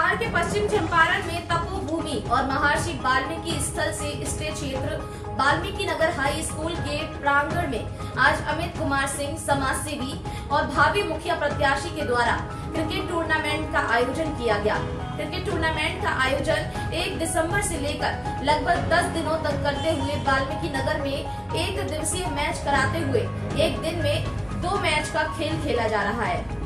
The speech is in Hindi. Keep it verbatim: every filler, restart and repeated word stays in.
बिहार के पश्चिम चंपारण में तपोभूमि और महर्षि वाल्मीकि स्थल से स्टेट क्षेत्र वाल्मीकि नगर हाई स्कूल के प्रांगण में आज अमित कुमार सिंह समाजसेवी और भावी मुखिया प्रत्याशी के द्वारा क्रिकेट टूर्नामेंट का आयोजन किया गया। क्रिकेट टूर्नामेंट का आयोजन एक दिसंबर से लेकर लगभग दस दिनों तक करते हुए वाल्मीकि नगर में एक दिवसीय मैच कराते हुए एक दिन में दो मैच का खेल खेला जा रहा है।